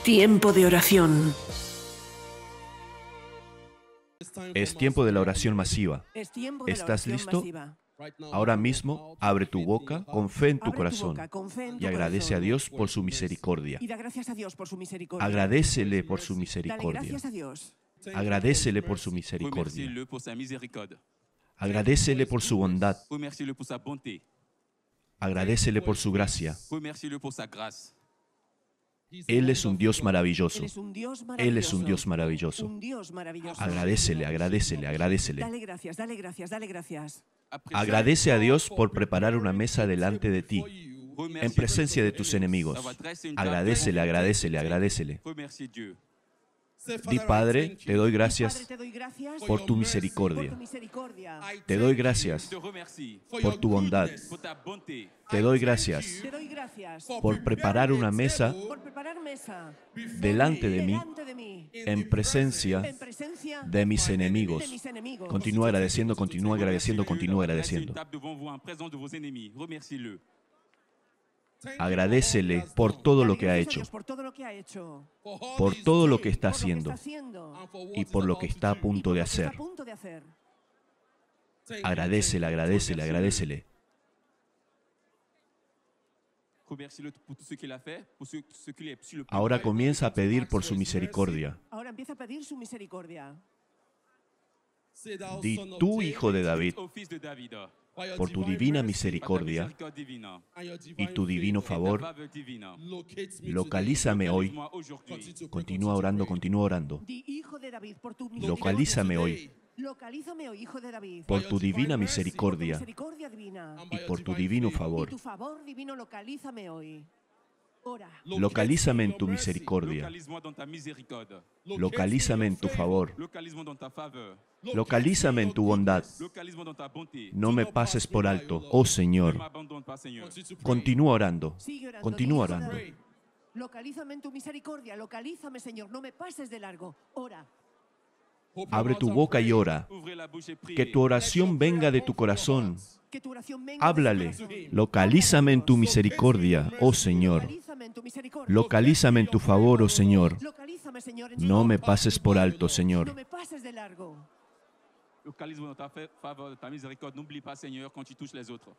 Tiempo de oración. Es tiempo de la oración masiva. ¿Estás listo? Ahora mismo, abre tu boca con fe en tu corazón y agradece a Dios por su misericordia. Agradécele por su misericordia. Agradécele por su misericordia. Agradécele por su bondad. Agradécele por su gracia. Él es un Dios maravilloso. Él es un Dios maravilloso. Agradécele, agradécele, agradécele. Dale gracias, dale gracias, dale gracias. Agradece a Dios por preparar una mesa delante de ti, en presencia de tus enemigos. Agradécele, agradécele, agradécele. Di, Padre, te doy gracias por tu misericordia. Te doy gracias por tu bondad. Te doy gracias por preparar una mesa delante de mí, en presencia de mis enemigos. Continúa agradeciendo, continúa agradeciendo, continúa agradeciendo. Agradécele por todo lo que ha hecho, por todo lo que está haciendo y por lo que está a punto de hacer. Agradécele, agradécele, agradécele. Ahora comienza a pedir por su misericordia. Ahora empieza a pedir su misericordia. Di, tú, hijo de David, por tu divina misericordia y tu divino favor, localízame hoy. Continúa orando, continúa orando. Di, hijo de David, por tu Localízame hoy. Localízame hoy, hijo de David. Por tu divina misericordia Misericordia divina. y por tu divino Y favor. tu favor divino, localízame hoy. Ora. Localízame en tu misericordia. Localízame en tu favor. Localízame en tu bondad. No me pases por alto, oh Señor. Continúa orando. Sigue orando, Continúa di, hijo de orando. David. Localízame en tu misericordia, localízame, Señor, no me pases de largo. Ora. Abre tu boca y ora. Que tu oración venga de tu corazón. Que tu oración venga de tu Háblale. corazón. Localízame en tu misericordia, oh Señor. Localízame en tu misericordia. Localízame en tu favor, oh Señor. Localízame, Señor, en No tu me favor. pases por alto, No Señor. me pases de largo. Localise-moi dans ta faveur, de ta miséricorde. N'oublie pas, Seigneur, quand tu touches les autres.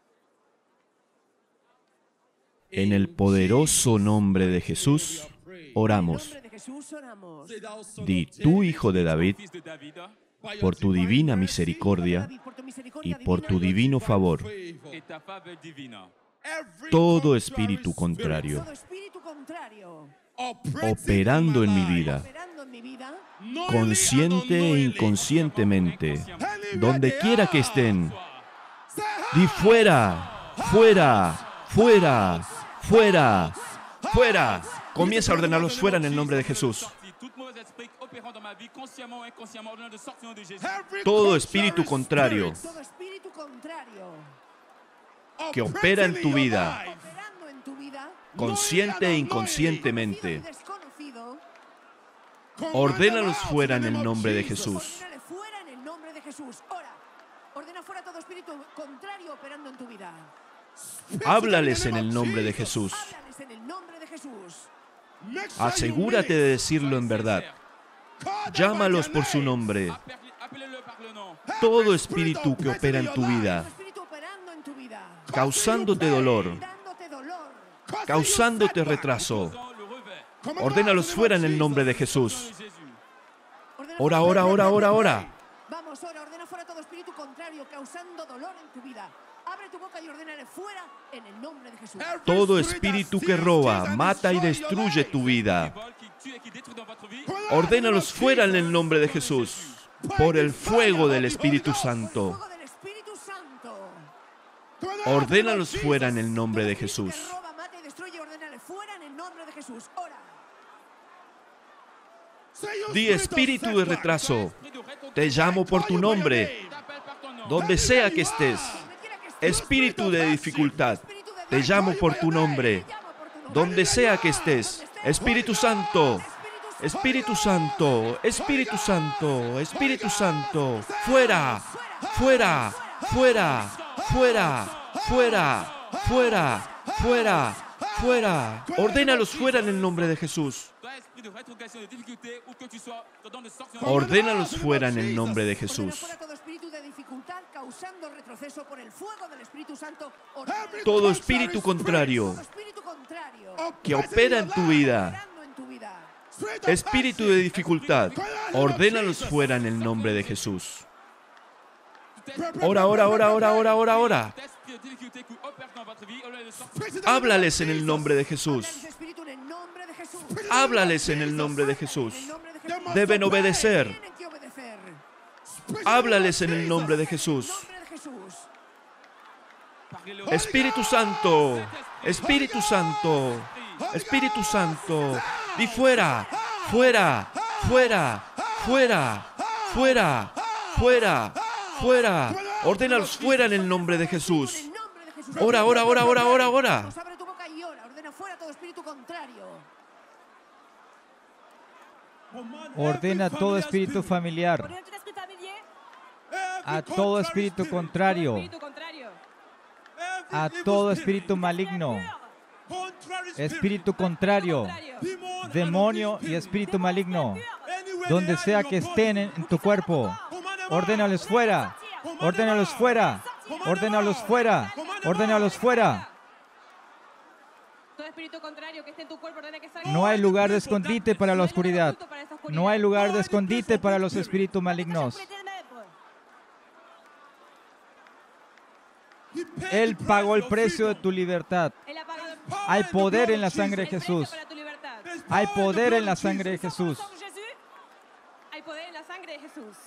En el poderoso nombre de Jesús, oramos. En nombre de Jesús oramos. Di, tú, hijo de David, Fils de David, por tu divina misericordia David, por tu misericordia y por tu divina, divino favor, et ta faveur divine. todo espíritu contrario, todo espíritu contrario operando en mi vida, operando en mi vida, consciente e inconscientemente, donde quiera que estén, di fuera, fuera, fuera, fuera, fuera. Comienza a ordenarlos fuera en el nombre de Jesús. Si tout mauvais esprit opérant dans ma vie, consciemment ou inconsciemment, ordonnant de sortir au nom de Jésus. Todo espíritu contrario todo espíritu contrario que opera en tu vida, operando en tu vida, consciente e inconscientemente, desconocido, ordénalos fuera en el nombre de Jesús. ordénale fuera en el nombre de Jesús. Ora, ordena fuera todo espíritu contrario operando en tu vida. Háblales en el nombre de Jesús. Háblales en el nombre de Jesús. Asegúrate de decirlo en verdad. Llámalos por su nombre. Appelez-le par le nom. Todo espíritu que opera en tu vida, Todo espíritu operando en tu vida, causándote dolor, dándote dolor, causándote retraso, Dans le revers. ordénalos fuera en el nombre de Jesús. Jésus. ordena Ora, fuera- ora, ora, ora, ora. Vamos, ora, ordena fuera todo espíritu contrario causando dolor en tu vida. Abre tu boca y ordénale fuera en el nombre de Jesús. Todo espíritu que roba, mata y destruye tu vida, Vol qui tue et qui détruit dans votre vie. ordénalos fuera en el nombre de Jesús. Por el fuego del Espíritu Santo, Fuego del Espíritu Santo. ordénalos fuera en el nombre de Jesús. Que roba, mata y destruye, ordénale fuera en el nombre de Jesús. Ora. Di, espíritu de retraso, te llamo por tu nombre, T'appelle par ton nom. donde sea que estés. Donde quiera que estés, Espíritu de dificultad, espíritu de te llamo por tu nombre, te llamo por tu nombre. donde sea que estés. Espíritu Santo, Espíritu Santo, Espíritu Santo, Espíritu Santo, fuera, fuera, fuera, fuera, fuera, fuera, fuera, fuera. Ordénalos fuera en el nombre de Jesús. Ordénalos fuera en el nombre de Ordena Jesús. fuera todo espíritu de dificultad causando retroceso por el fuego del Espíritu Santo. Ordena Todo espíritu contrario todo espíritu contrario que opera en tu vida, operando en tu vida. espíritu de dificultad, ordénalos fuera en el nombre de Jesús. Ora, ora, ora, ora, ora, ora, ora. Háblales en el nombre de Jesús. Háblales, Espíritu, en el nombre de Jesús. Háblales en el nombre de Jesús. En el nombre de Jesús. Deben obedecer. Tienen que obedecer. Háblales en el nombre de Jesús. En el nombre de Jesús. Espíritu Santo, Espíritu Santo, Espíritu Santo, di fuera, fuera, fuera, fuera, fuera, fuera, fuera. Ordénalos fuera en el nombre de Jesús. En el nombre de Jesús. Ora, ora, ora, ora, ora, ora. Pues abre tu boca y ora. Ordena fuera todo espíritu contrario. Ordena todo espíritu familiar, Ordonne tout esprit familier, a todo espíritu contrario, espíritu contrario, a todo espíritu maligno, espíritu contrario, demonio y espíritu maligno, donde sea que estén en tu cuerpo. Ordénalos fuera, ordénalos fuera, ordénalos fuera, ordénalos fuera. todo espíritu contrario que esté en tu cuerpo, ordena que salga. No hay lugar de escondite para la oscuridad. Para esta oscuridad. No hay lugar de escondite para los espíritus malignos. Él pagó el precio de tu libertad. Él ha pagado el Hay poder en la sangre de precio Jesús. para tu libertad. Hay poder en la sangre de Jesús. Por Jesús, hay poder en la sangre de Jesús.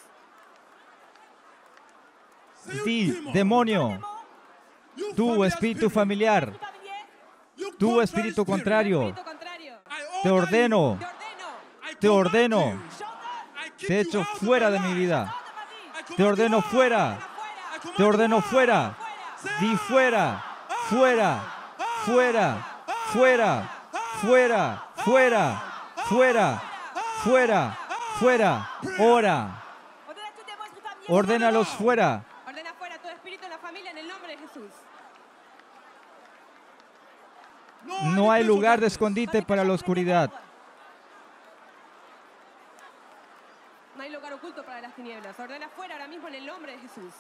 Di, demonio, tu espíritu familiar, tu espíritu contrario, Espíritu contrario. te ordeno, Te ordeno. te ordeno, te echo fuera de mi vida. Te ordeno fuera, te ordeno fuera. Di fuera, fuera, fuera, fuera, fuera, fuera, fuera, fuera, fuera. Ora, Ordena tout démon, esprit familier. ordénalos fuera. Ordena fuera todo espíritu en la familia en el nombre de Jesús. No hay lugar de escondite para la oscuridad. No hay lugar oculto para las tinieblas. Ordena fuera ahora mismo en el nombre de Jesús.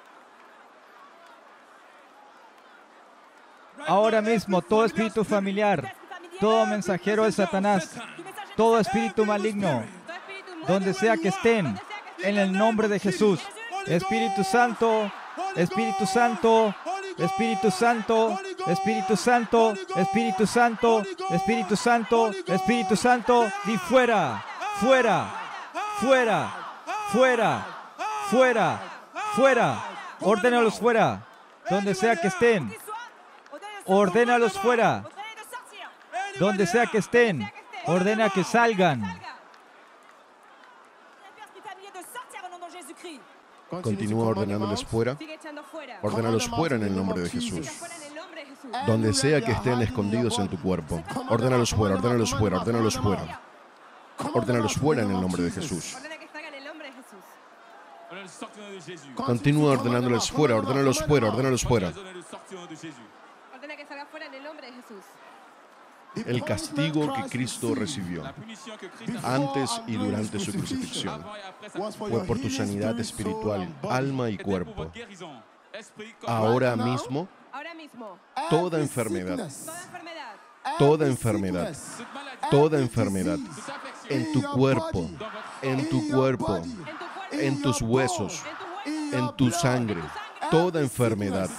Ahora mismo todo espíritu familiar, todo mensajero de Satanás, todo espíritu maligno, Todo espíritu inmundo, donde sea que estén, en el nombre de Jesús. Espíritu Santo, Espíritu Santo, Espíritu Santo, Espíritu Santo, Espíritu Santo, Espíritu Santo, Espíritu Santo, di fuera, fuera, fuera, fuera, fuera, fuera. Ordénalos fuera, donde sea que estén. Ordénalos fuera, donde sea que estén. Ordena que salgan. Continúa ordenándoles fuera. Sigue echando fuera. Ordénalos fuera en el nombre de Jesús. Echa fuera en el nombre de Jesús. Donde sea que estén escondidos en tu cuerpo. Ordénalos fuera, ordénalos fuera, ordénalos fuera. Ordénalos fuera en el nombre de Jesús. Ordena que salga en el nombre de Jesús. Continúa ordenándoles fuera, ordénalos fuera, ordénalos fuera. Ordena que salga fuera en el nombre de Jesús. El castigo que Cristo recibió antes y durante su crucifixión fue por tu sanidad espiritual, alma y cuerpo. Ahora mismo, Ahora mismo, toda enfermedad, toda enfermedad, toda enfermedad en tu cuerpo, en tu cuerpo, en tu cuerpo, en tus huesos, en en tu sangre, toda enfermedad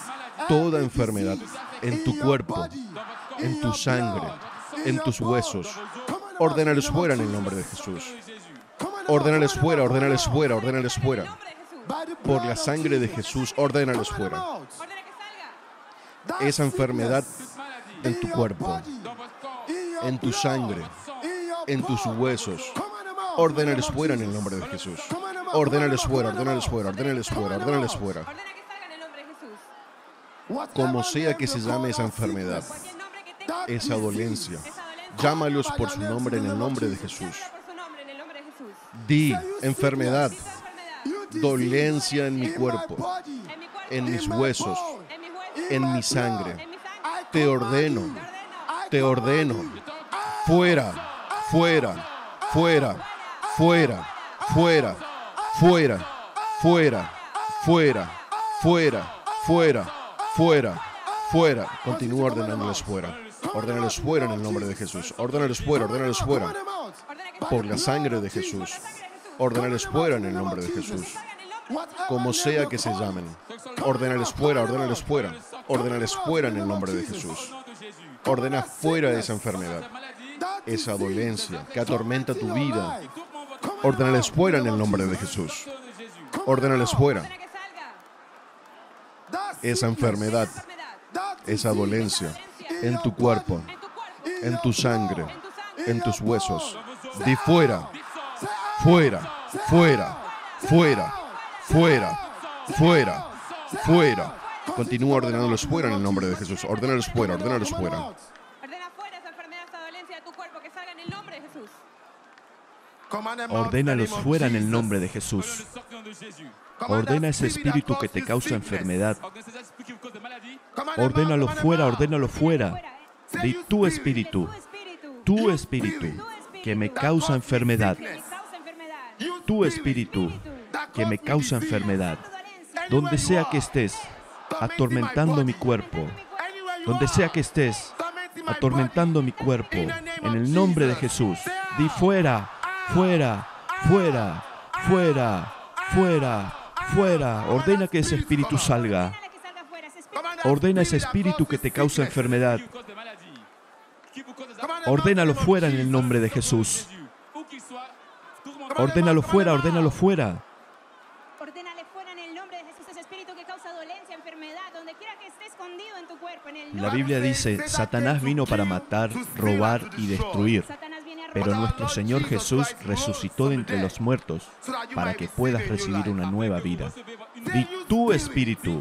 en tu cuerpo, en tu sangre, en tus huesos. Ordénalos fuera en el nombre de Jesús. Ordénalos fuera, ordénalos fuera, ordénalos fuera. nombre de Jesús. Por la sangre de Jesús, ordénalos fuera. Ordena que salga. Esa enfermedad en tu cuerpo, en tu sangre, en tus huesos. Ordénalos fuera en el nombre de Jesús. Ordénalos fuera, ordénalos fuera, ordénalos fuera, ordénalos fuera. Ordena que salga en el nombre de Jesús. Como sea que se llame esa enfermedad, Cualquier nombre que tenga esa dolencia, esa dolencia, llámalos por su nombre en el nombre de Jesús. llámalo por su nombre en el nombre de Jesús. Di, enfermedad, Esa enfermedad dolencia en mi cuerpo, en mi cuerpo, en mis huesos, en mis huesos, en mi sangre. en mi sangre. Te ordeno, Te ordeno te ordeno, fuera, fuera, fuera, fuera, fuera, fuera, fuera, fuera, fuera, fuera, fuera, fuera. Continúa ordenándoles fuera. Ordénales fuera en el nombre de Jesús. Ordénales fuera, ordénales fuera. Por la sangre de Jesús. Ordénales fuera en el nombre de Jesús. Como sea que se llamen. Ordénales fuera, ordénales fuera. Ordénales fuera en el nombre de Jesús. Ordena fuera esa enfermedad, esa dolencia que atormenta tu vida. Ordénales fuera en el nombre de Jesús. Ordénales fuera esa enfermedad, esa dolencia en tu cuerpo, en tu sangre, en tus huesos. Di fuera, fuera, fuera, fuera, fuera, fuera, fuera. Continúa ordenándolos fuera en el nombre de Jesús. Ordénalos fuera, ordénalos fuera. Ordena fuera esa enfermedad, esa dolencia de tu cuerpo, que salga en el nombre de Jesús. Ordénalos fuera en el nombre de Jesús. Ordena ese espíritu que te causa enfermedad. Ordénalo fuera, ordénalo fuera. Di tu espíritu, que me causa enfermedad. Tu espíritu que me causa enfermedad. Donde sea que estés, atormentando mi cuerpo. Donde sea que estés, atormentando mi cuerpo. En el nombre de Jesús. Di fuera, fuera, fuera, fuera, fuera, fuera. Ordena que ese espíritu salga. Ordena ese espíritu que te causa enfermedad. Ordénalo fuera en el nombre de Jesús. Ordénalo fuera, ordénalo fuera. Ordénale fuera en el nombre de Jesús ese espíritu que causa dolencia, enfermedad, donde quiera que esté escondido en tu cuerpo. En el La nombre Biblia de dice, Satanás vino para matar, robar y destruir. Satanás viene a Pero nuestro Señor Jesús resucitó de entre los muertos para que puedas recibir una nueva vida. Di tu espíritu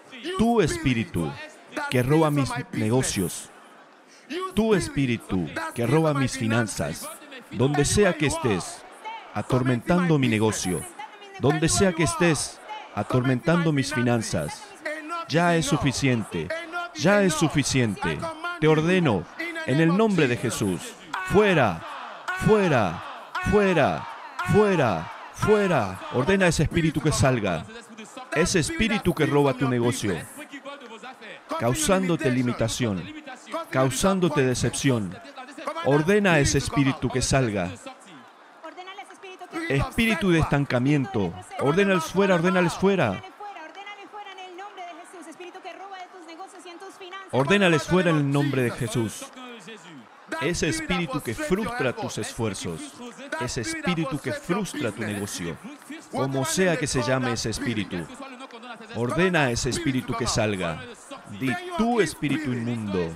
que roba mis negocios, tu espíritu que roba mis finanzas, donde sea que estés, atormentando mi negocio, donde sea que estés, atormentando mis finanzas, ya es suficiente, ya es suficiente. Te ordeno, en el nombre de Jesús, fuera, fuera, fuera, fuera, fuera. Ordena ese espíritu que salga, ese espíritu que roba tu negocio, causándote limitación, causándote decepción. Ordena ese espíritu que salga. Ordénale ese espíritu que Espíritu de estancamiento, ordénales fuera, ordénales fuera. Ordénale fuera en el nombre de Jesús, espíritu que roba de tus negocios y en tus finanzas. Ordénales fuera en el nombre de Jesús. Ese espíritu que frustra tus esfuerzos, ese espíritu que frustra tu negocio, como sea que se llame ese espíritu, ordena ese espíritu que salga. Di tu espíritu inmundo,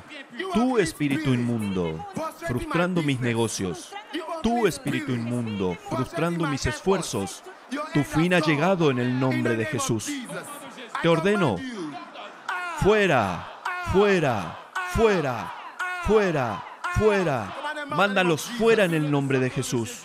frustrando mis negocios, tu espíritu inmundo, frustrando mis esfuerzos. Tu fin ha llegado en el nombre de Jesús. Te ordeno, fuera, fuera, fuera, fuera, fuera. Mándalos fuera en el nombre de Jesús.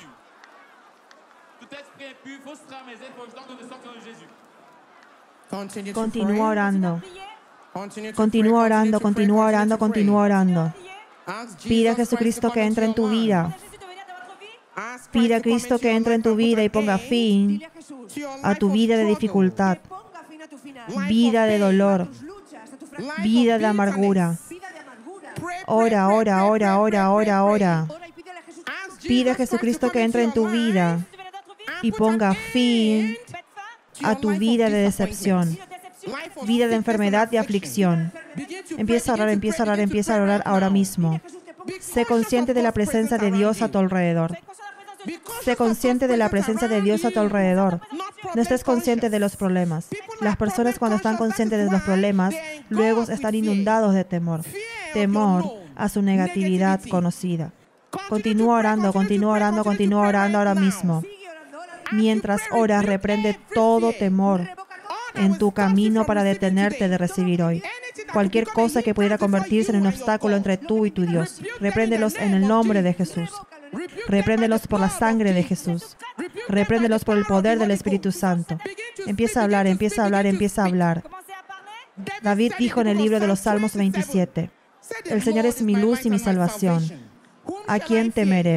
Continúa orando. Continúa orando, continúa orando, continúa orando. Pide a Jesucristo que entre en tu vida. Pide a Cristo que entre en tu vida y ponga fin a tu vida de dificultad, vida de dolor, vida de amargura. Ora, ora, ora, ora, ora, ora. Pide a Jesucristo que entre en tu vida y ponga fin a tu vida de decepción, vida de enfermedad y aflicción. Empieza a orar, empieza a orar, empieza a orar ahora mismo. Sé consciente de la presencia de Dios a tu alrededor. Sé consciente de la presencia de Dios a tu alrededor. No estés consciente de los problemas. Las personas cuando están conscientes de los problemas, luego están inundados de temor. Temor a su negatividad conocida. Continúa orando, continúa orando, continúa orando ahora mismo. Mientras oras, reprende todo temor en tu camino para detenerte de recibir hoy. Cualquier cosa que pudiera convertirse en un obstáculo entre tú y tu Dios. Repréndelos en el nombre de Jesús. Repréndelos por la sangre de Jesús. Repréndelos por el poder del Espíritu Santo. Empieza a hablar, empieza a hablar, empieza a hablar. David dijo en el libro de los Salmos 27, el Señor es mi luz y mi salvación. ¿A quién temeré?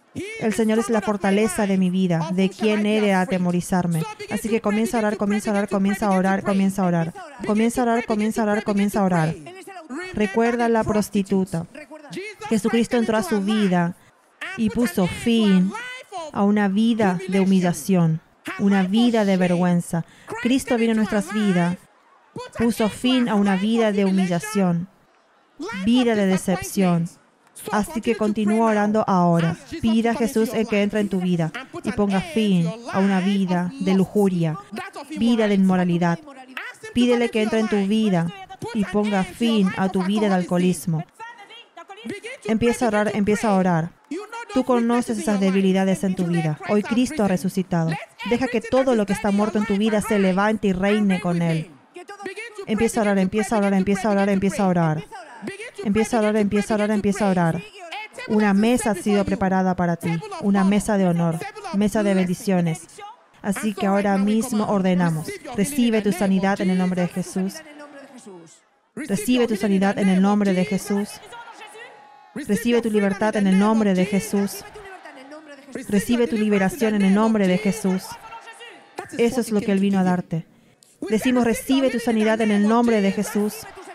El Señor es la fortaleza de mi vida. ¿De quién he de atemorizarme? Así que comienza a orar, comienza a orar, comienza a orar, comienza a orar. Comienza a orar, comienza a orar, comienza a orar. Recuerda a la prostituta. Jesucristo entró a su vida y puso fin a una vida de humillación, una vida de vergüenza. Cristo vino a nuestras vidas, puso fin a una vida de humillación, vida de decepción. Así que continúa orando ahora. Pida a Jesús el que entra en tu vida y ponga fin a una vida de lujuria, vida de inmoralidad. Pídele que entre en tu vida y ponga fin a tu vida de alcoholismo. Empieza a orar, empieza a orar. Tú conoces esas debilidades en tu vida. Hoy Cristo ha resucitado. Deja que todo lo que está muerto en tu vida se levante y reine con Él. Empieza a orar, empieza a orar, empieza a orar, empieza a orar. Empieza a orar, empieza a orar, empieza a orar. Una mesa ha sido preparada para ti. Una mesa de honor, mesa de bendiciones. Así que ahora mismo ordenamos. Recibe tu sanidad en el nombre de Jesús. Recibe tu sanidad en el nombre de Jesús. Recibe tu libertad en el nombre de Jesús. Recibe tu liberación en el nombre de Jesús. Eso es lo que Él vino a darte. Decimos, recibe tu sanidad en el nombre de Jesús.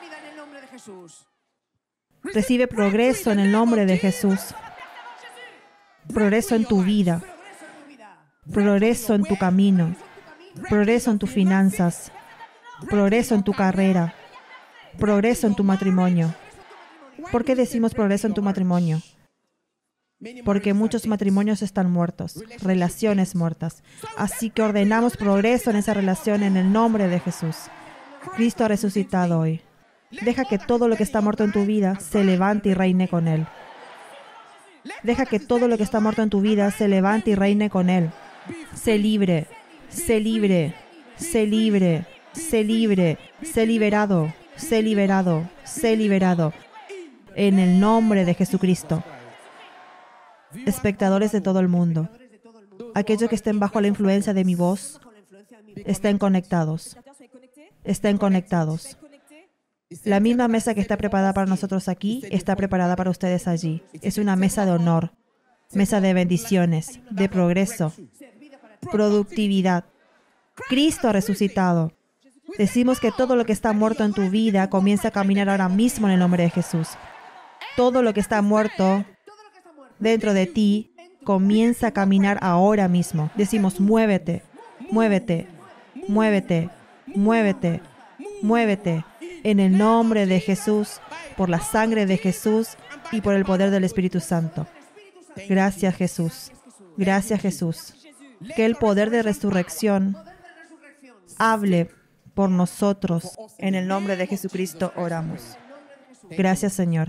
Recibe progreso en el nombre de Jesús. Progreso en tu vida. Progreso en tu camino. Progreso en tus finanzas. Progreso en tu carrera. Progreso en tu matrimonio. ¿Por qué decimos progreso en tu matrimonio? Porque muchos matrimonios están muertos, relaciones muertas. Así que ordenamos progreso en esa relación en el nombre de Jesús. Cristo ha resucitado hoy. Deja que todo lo que está muerto en tu vida se levante y reine con Él. Deja que todo lo que está muerto en tu vida se levante y reine con Él. Sé libre, sé libre, sé libre, sé libre, sé liberado, sé liberado, sé liberado. En el nombre de Jesucristo. Espectadores de todo el mundo, aquellos que estén bajo la influencia de mi voz, estén conectados. Estén conectados. La misma mesa que está preparada para nosotros aquí, está preparada para ustedes allí. Es una mesa de honor, mesa de bendiciones, de progreso, productividad. Cristo ha resucitado. Decimos que todo lo que está muerto en tu vida comienza a caminar ahora mismo en el nombre de Jesús. Todo lo que está muerto dentro de ti comienza a caminar ahora mismo. Decimos, muévete, muévete, muévete, muévete, muévete. En el nombre de Jesús, por la sangre de Jesús y por el poder del Espíritu Santo. Gracias, Jesús. Gracias, Jesús. Que el poder de resurrección hable por nosotros. En el nombre de Jesucristo oramos. Gracias, Señor.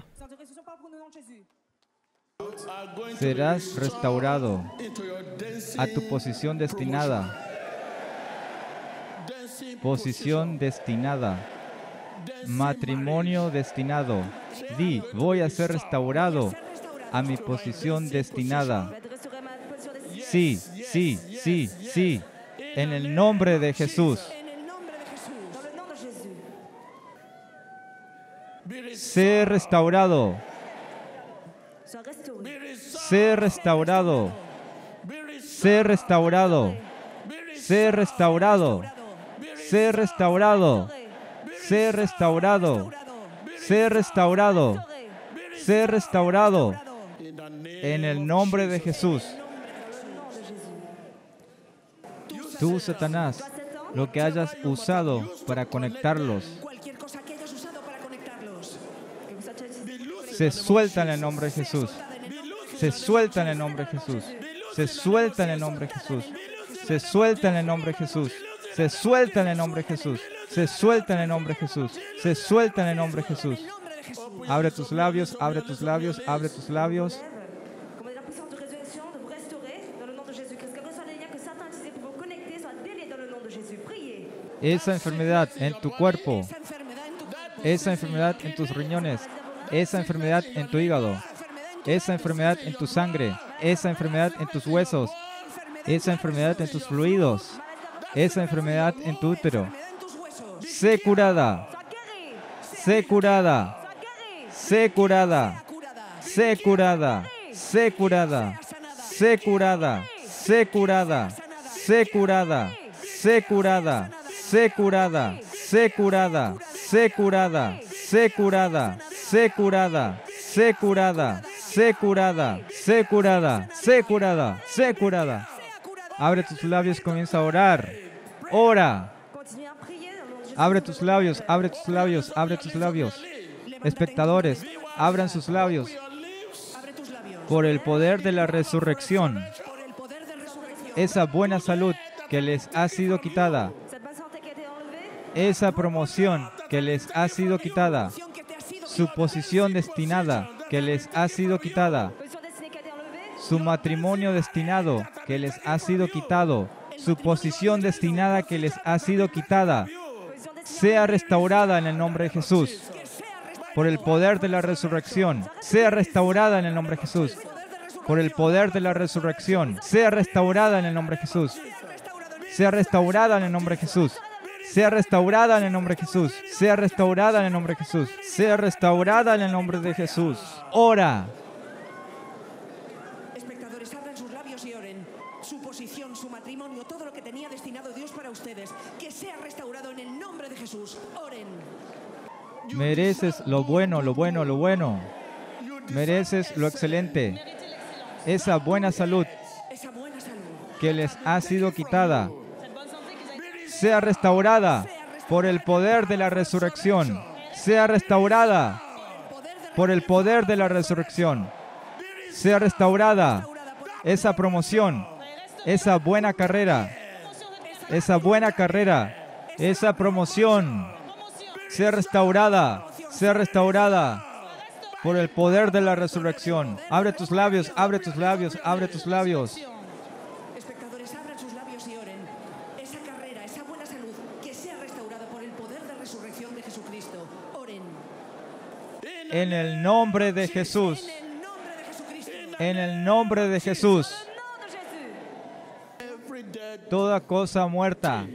Serás restaurado a tu posición destinada. Posición destinada. Matrimonio destinado. Di, voy a ser restaurado a mi posición destinada. Sí, sí, sí, sí. En el nombre de Jesús. Sé restaurado. Sé restaurado. Sé restaurado. Sé restaurado. Sé restaurado. Sé restaurado. Sé restaurado. Sé restaurado. En el nombre de Jesús. Tú, Satanás, lo que hayas usado para conectarlos, se suelta en el nombre de Jesús. Se suelta en el nombre de Jesús. Se suelta en el nombre de Jesús. Se suelta en el nombre de Jesús. Se suelta en el nombre de Jesús. Se suelta en el nombre de Jesús. Se suelta en el nombre de Jesús. Abre tus labios, abre tus labios, abre tus labios. Esa enfermedad en tu cuerpo, esa enfermedad en tus riñones, esa enfermedad en tu hígado, esa enfermedad en tu sangre, esa enfermedad en tus huesos, esa enfermedad en tus fluidos, esa enfermedad en tu útero. Sé curada, sé curada, sé curada, sé curada, sé curada, sé curada, sé curada, sé curada, sé curada, sé curada, sé curada, sé curada, sé curada, sé curada, sé curada, sé curada, sé curada, sé curada, sé curada. Abre tus labios, comienza a orar. Ora. Abre tus labios, abre tus labios, abre tus labios. Espectadores, abran sus labios. Por el poder de la resurrección, esa buena salud que les ha sido quitada, esa promoción que les ha sido quitada, su posición destinada que les ha sido quitada, su matrimonio destinado que les ha sido quitado, su posición destinada que les ha sido quitada, sea restaurada en el nombre de Jesús. Por el poder de la resurrección, sea restaurada en el nombre de Jesús. Por el poder de la resurrección, sea restaurada en el nombre de Jesús. Sea restaurada en el nombre de Jesús. Sea restaurada en el nombre de Jesús. Sea restaurada en el nombre de Jesús. Sea restaurada en el nombre de Jesús. Ora. Espectadores, abran sus labios y oren. Su posición, su matrimonio, todo lo que tenía destinado Dios para ustedes, que sea restaurado en el nombre de Jesús. Oren. Mereces lo bueno, lo bueno, lo bueno. Mereces lo excelente. Esa buena salud que les ha sido quitada, sea restaurada por el poder de la resurrección. Sea restaurada por el poder de la resurrección. Sea restaurada esa promoción, esa buena carrera, esa buena carrera, esa promoción. Sea restaurada por el poder de la resurrección. Abre tus labios, abre tus labios, abre tus labios. Espectadores, abran sus labios y oren. Esa carrera, esa buena salud, que sea restaurada por el poder de resurrección de Jesucristo. Oren. En el nombre de Jesús. En el nombre de Jesús. Toda cosa muerta,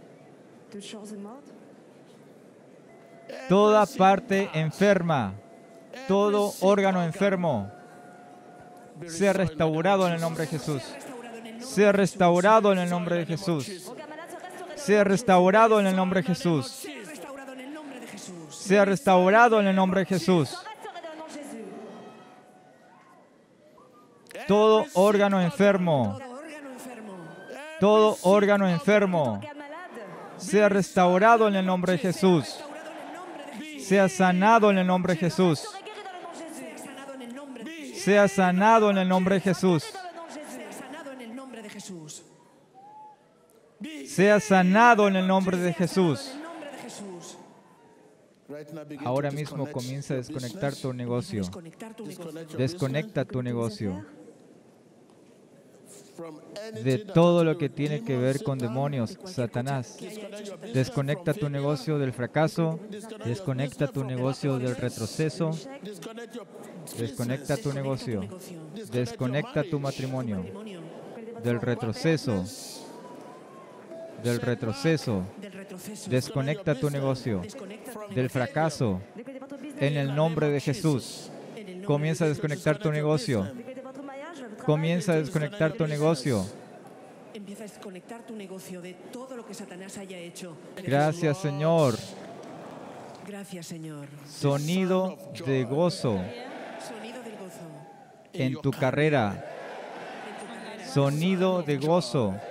toda parte enferma, todo órgano enfermo, sea restaurado en el nombre de Jesús. Sea restaurado en el nombre de Jesús. Sea restaurado en el nombre de Jesús. Sea restaurado en el nombre de Jesús. Todo órgano enfermo, todo órgano enfermo, sea restaurado en el nombre de Jesús. Sea sanado en el nombre de Jesús. Sea sanado en el nombre de Jesús. Sea sanado en el nombre de Jesús. Ahora mismo comienza a desconectar tu negocio. Desconecta tu negocio de todo lo que tiene que ver con demonios, Satanás. Desconecta tu negocio del fracaso. Desconecta tu negocio del retroceso. Desconecta tu negocio. Desconecta tu matrimonio del retroceso. Del retroceso. Desconecta tu negocio del fracaso. En el nombre de Jesús. Comienza a desconectar tu negocio. Comienza a desconectar tu negocio. Empieza a desconectar tu negocio de todo lo que Satanás haya hecho. Gracias, Señor. Gracias, Señor. Sonido de gozo Sonido del gozo. en tu carrera. Sonido de gozo Gozo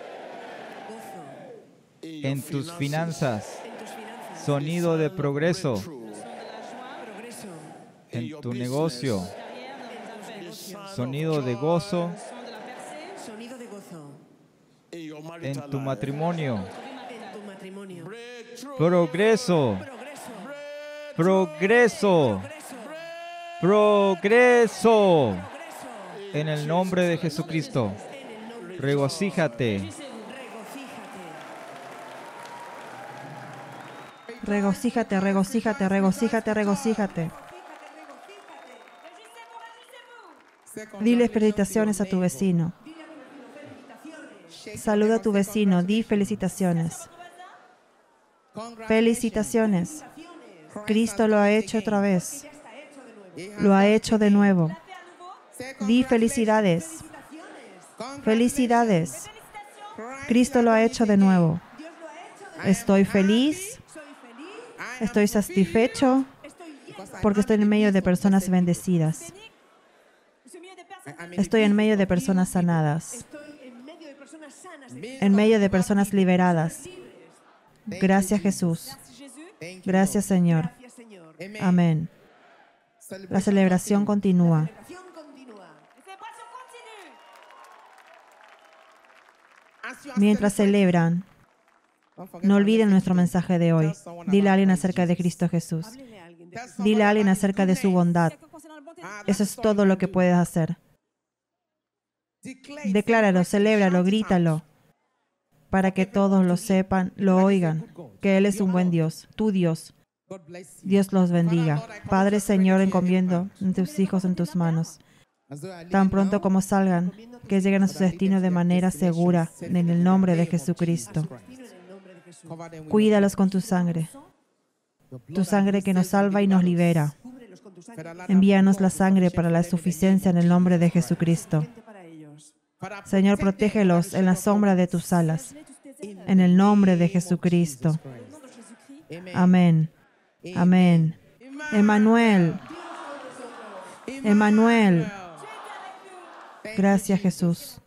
en tus finanzas. en tus finanzas. Sonido de progreso Progreso en tu negocio. Sonido de gozo Sonido de gozo en tu matrimonio. en tu matrimonio. Progreso. Progreso. Progreso. Progreso. En el nombre de Jesucristo. Regocíjate. Regocíjate, regocíjate, regocíjate, regocíjate. Dile felicitaciones a tu vecino. Saluda a tu vecino, di felicitaciones. Felicitaciones. Cristo lo ha hecho otra vez. Lo ha hecho de nuevo. Di felicidades. Felicidades. Cristo lo ha hecho de nuevo. Estoy feliz. Estoy satisfecho porque estoy en medio de personas bendecidas. Estoy en medio de personas sanadas. En medio de personas liberadas. Gracias, Jesús. Gracias, Señor. Amén. La celebración continúa. Mientras celebran, no olviden nuestro mensaje de hoy. Dile a alguien acerca de Cristo Jesús. Dile a alguien acerca de su bondad. Eso es todo lo que puedes hacer. Decláralo, celébralo, grítalo, para que todos lo sepan, lo oigan, que Él es un buen Dios, tu Dios. Dios los bendiga. Padre, Señor, encomiendo a tus hijos en tus manos. Tan pronto como salgan, que lleguen a su destino de manera segura, en el nombre de Jesucristo. Cuídalos con tu sangre que nos salva y nos libera. Envíanos la sangre para la suficiencia en el nombre de Jesucristo. Señor, protégelos en la sombra de tus alas, en el nombre de Jesucristo. Amén. Amén. Emmanuel. Emmanuel. Gracias, Jesús.